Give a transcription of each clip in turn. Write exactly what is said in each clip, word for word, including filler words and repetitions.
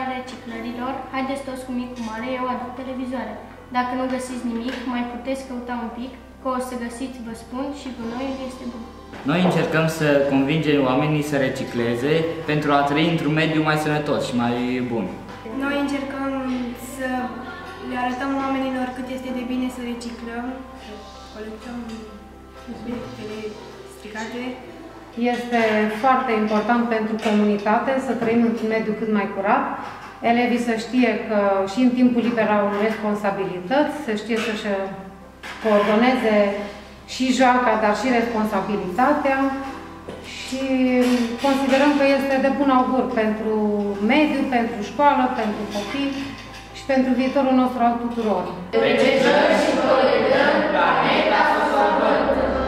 reciclărilor, haideți toți cu mic cu mare, eu aduc televizoare. Dacă nu găsiți nimic, mai puteți căuta un pic, că o să găsiți, vă spun, și gunoiul este bun. Noi încercăm să convingem oamenii să recicleze pentru a trăi într-un mediu mai sănătos și mai bun. Noi încercăm să le arătăm oamenilor cât este de bine să reciclăm, colectăm obiectele stricate. Este foarte important pentru comunitate să trăim într-un mediu cât mai curat. Elevii să știe că și în timpul liber au responsabilități, să știe să-și coordoneze și joaca, dar și responsabilitatea. Și considerăm că este de bun augur pentru mediu, pentru școală, pentru copii și pentru viitorul nostru al tuturor. Reciclăm și colectăm planeta să o salvăm!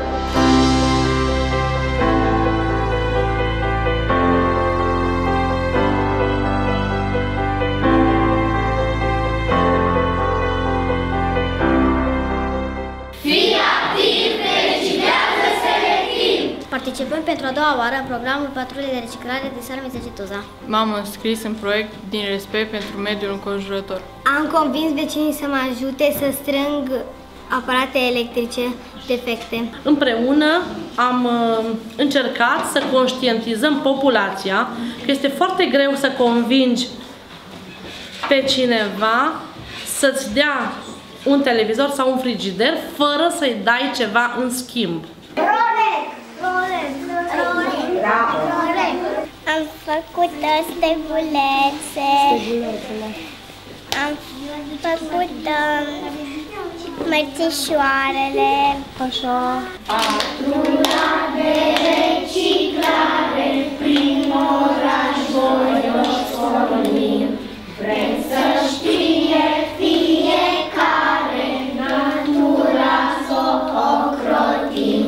Participăm pentru a doua oară în programul Patrulei de Reciclare de Sara Mizagetuza. M-am înscris în proiect din respect pentru mediul înconjurător. Am convins vecinii să mă ajute să strâng aparate electrice defecte. Împreună am uh, încercat să conștientizăm populația că este foarte greu să convingi pe cineva să-ți dea un televizor sau un frigider fără să-i dai ceva în schimb. Am făcut stegulețe. Am făcut um, mărțișoarele. Așa. Patrula de reciclare prin oraș voioș pornim. Vrem să știe fiecare natura să o ocrotim.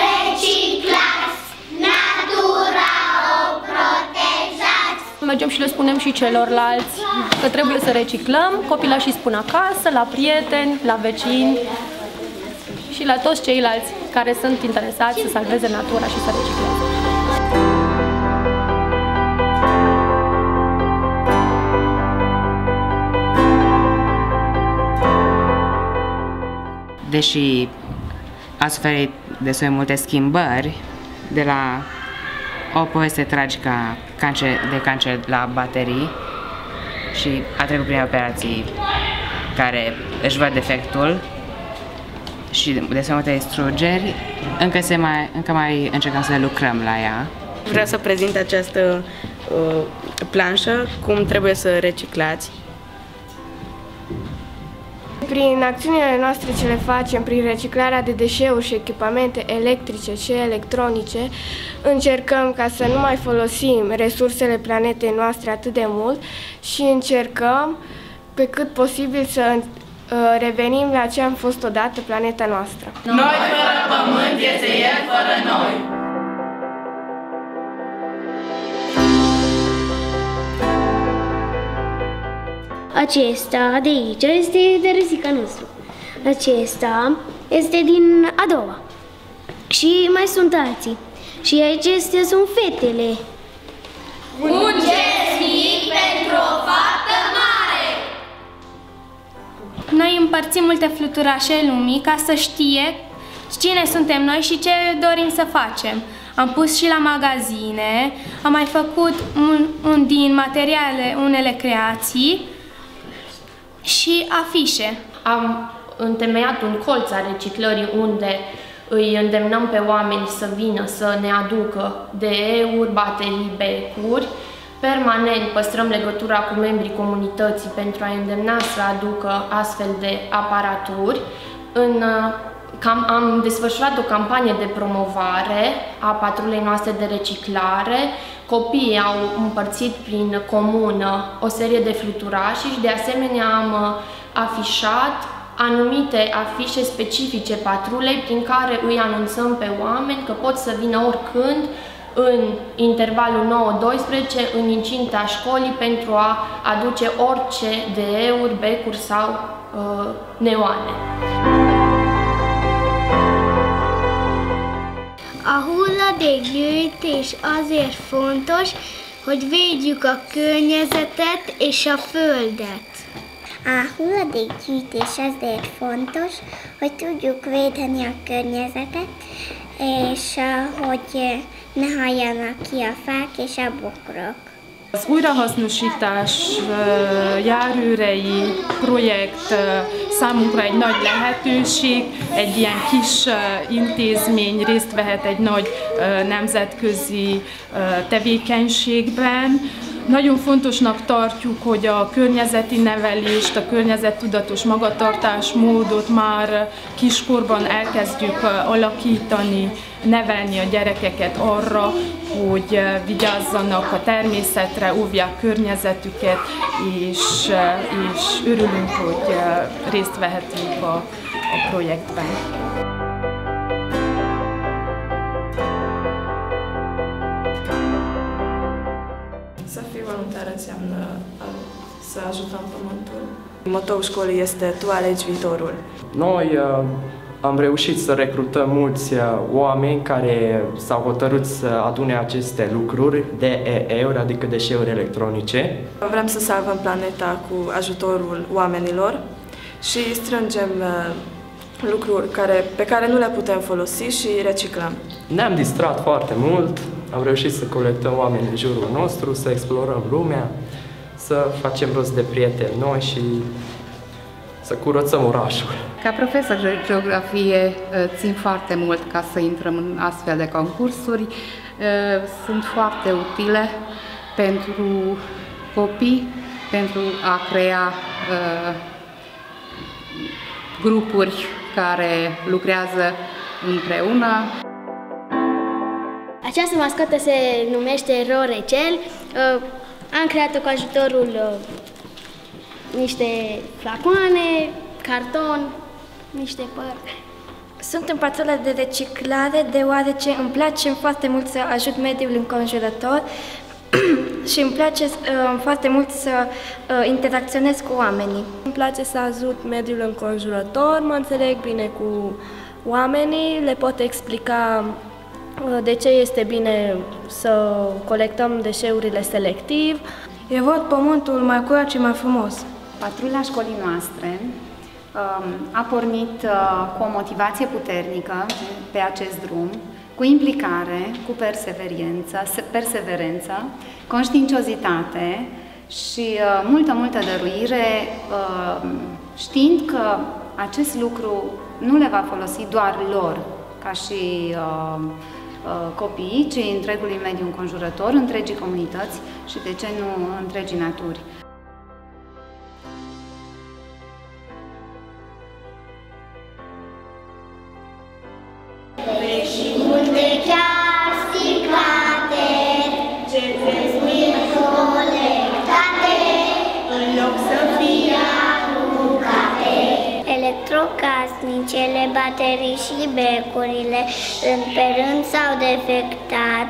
Mergem și le spunem și celorlalți că trebuie să reciclăm, copilașii spun acasă, la prieteni, la vecini și la toți ceilalți care sunt interesați să salveze natura și să recicleze. Deși a suferit destul de multe schimbări, de la o poveste tragică de cancer la baterii și a trecut prin operații care își văd defectul și destul multe distrugeri, încă, se mai, încă mai încercăm să lucrăm la ea. Vreau să prezint această uh, planșă, cum trebuie să reciclați. Prin acțiunile noastre ce le facem, prin reciclarea de deșeuri și echipamente electrice și electronice, încercăm ca să nu mai folosim resursele planetei noastre atât de mult și încercăm pe cât posibil să revenim la ce am fost odată planeta noastră. Noi fără pământ este el fără noi! Acesta de aici este de Răzica nostru. Acesta este din a doua. Și mai sunt alții. Și acestea sunt fetele. Un gest mic pentru o fată mare! Noi împărțim multe fluturașe lumii ca să știe cine suntem noi și ce dorim să facem. Am pus și la magazine, am mai făcut un, un din materiale, unele creații și afișe. Am întemeiat un colț al reciclării unde îi îndemnăm pe oameni să vină să ne aducă deeuri, baterii, becuri. Permanent păstrăm legătura cu membrii comunității pentru a îndemna să aducă astfel de aparaturi. În, cam, am desfășurat o campanie de promovare a patrulei noastre de reciclare. Copiii au împărțit prin comună o serie de fluturași și de asemenea am afișat anumite afișe specifice patrulei prin care îi anunțăm pe oameni că pot să vină oricând în intervalul nouă doisprezece în incinta școlii pentru a aduce orice deeuri, becuri sau uh, neoane. A hulla de gyűjtés azért fontos, hogy védjük a környezetet és a földet. A hulladékgyűjtés azért fontos, hogy tudjuk védeni a környezetet, és hogy ne halljanak ki a fák és a bokrok. Az újrahasznosítás járőrei projekt számunkra egy nagy lehetőség, egy ilyen kis intézmény részt vehet egy nagy nemzetközi tevékenységben. Nagyon fontosnak tartjuk, hogy a környezeti nevelést, a környezettudatos magatartásmódot már kiskorban elkezdjük alakítani, nevelni a gyerekeket arra, hogy vigyázzanak a természetre, óvják környezetüket, és, és örülünk, hogy részt vehetünk a, a projektben. Să fii voluntar înseamnă să ajutăm pământul. Motoul școlii este Tu alegi viitorul. Noi uh, am reușit să recrutăm mulți uh, oameni care s-au hotărât să adune aceste lucruri, D E E-uri, adică deșeuri electronice. Vrem să salvăm planeta cu ajutorul oamenilor și strângem uh, lucruri care, pe care nu le putem folosi și reciclăm. Ne-am distrat foarte mult, am reușit să colectăm oameni în jurul nostru, să explorăm lumea, să facem rost de prieteni noi și să curățăm orașul. Ca profesor de geografie țin foarte mult ca să intrăm în astfel de concursuri. Sunt foarte utile pentru copii, pentru a crea grupuri care lucrează împreună. Această mascotă se numește Rorecel. Am creat-o cu ajutorul niște flacoane, carton, niște păr. Sunt în patrulă de reciclare deoarece îmi place foarte mult să ajut mediul înconjurător și îmi place uh, foarte mult să uh, interacționez cu oamenii. Îmi place să ajut mediul înconjurător, mă înțeleg bine cu oamenii, le pot explica uh, de ce este bine să colectăm deșeurile selectiv. Eu văd pământul mai curat și mai frumos. Patrula școlii noastre a pornit cu o motivație puternică pe acest drum, cu implicare, cu perseverență, perseverență, conștiinciozitate și multă, multă dăruire, știind că acest lucru nu le va folosi doar lor, ca și copiii, ci întregului mediu înconjurător, întregii comunități și, de ce nu, întregii naturi. Și multe chiar sticlate, ce trebuie colectate, în loc să fie aruncate. Electrocasnicele, baterii și becurile, în pe rând s-au defectat.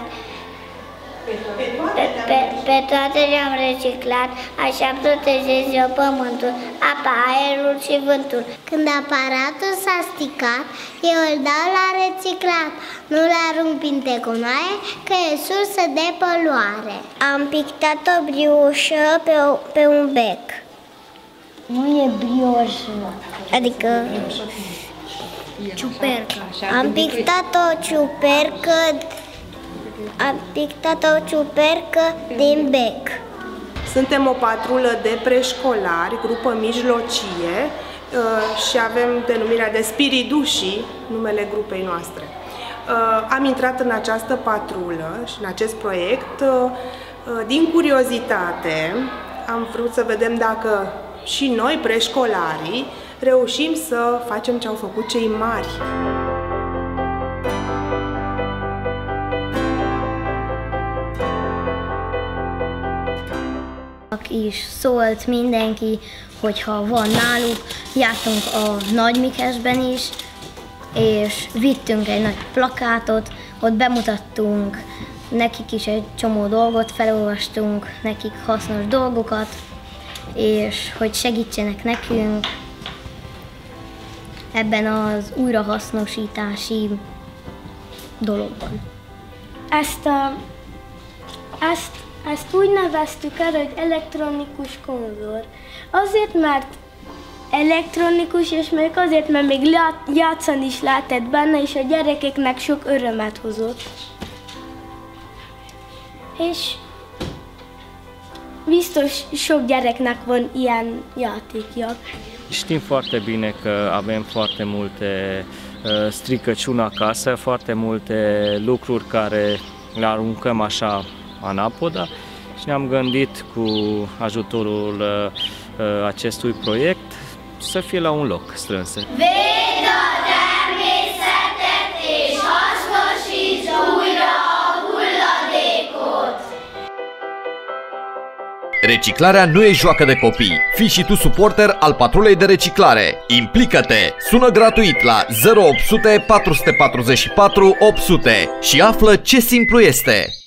Pe, pe, pe toate le-am reciclat, așa protejez eu pământul, apa, aerul și vântul. Când aparatul s-a sticat, eu îl dau la reciclat. Nu-l arunc prin tecunoaie, că e sursă de poluare. Am pictat o briușă pe, pe un bec. Nu e brioșă, adică ciupercă. Am pictat o ciupercă Am pictat o ciupercă din bec. Suntem o patrulă de preșcolari, grupă mijlocie și avem denumirea de Spiridușii, numele grupei noastre. Am intrat în această patrulă și în acest proiect din curiozitate. Am vrut să vedem dacă și noi, preșcolarii, reușim să facem ce au făcut cei mari. És szólt mindenki, hogyha van náluk, jártunk a Nagy Mikesben is, és vittünk egy nagy plakátot, ott bemutattunk nekik is egy csomó dolgot, felolvastunk nekik hasznos dolgokat, és hogy segítsenek nekünk ebben az újrahasznosítási dologban. Ezt, a, ezt Ezt úgy neveztük el, hogy elektronikus konzol. Azért, mert elektronikus, és még azért, mert még játszani is lehetett benne, és a gyerekeknek sok örömet hozott. És biztos sok gyereknek van ilyen játékja. Știm foarte bine că avem foarte multe stricăciuni acasă, foarte multe lucruri care le aruncăm așa anapoda și ne-am gândit cu ajutorul acestui proiect să fie la un loc strânse. Reciclarea nu e joacă de copii. Fii și tu suporter al patrulei de reciclare. Implică-te! Sună gratuit la zero opt sute patru patru patru opt sute și află ce simplu este.